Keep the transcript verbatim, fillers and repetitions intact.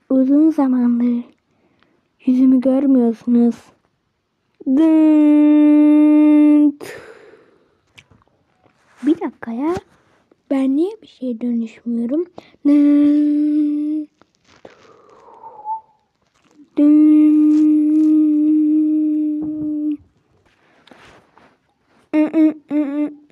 Uzun zamandır yüzümü görmüyorsunuz. Dınt. Bir dakika ya. Ben niye bir şeye dönüşmüyorum? Dınt. Dınt.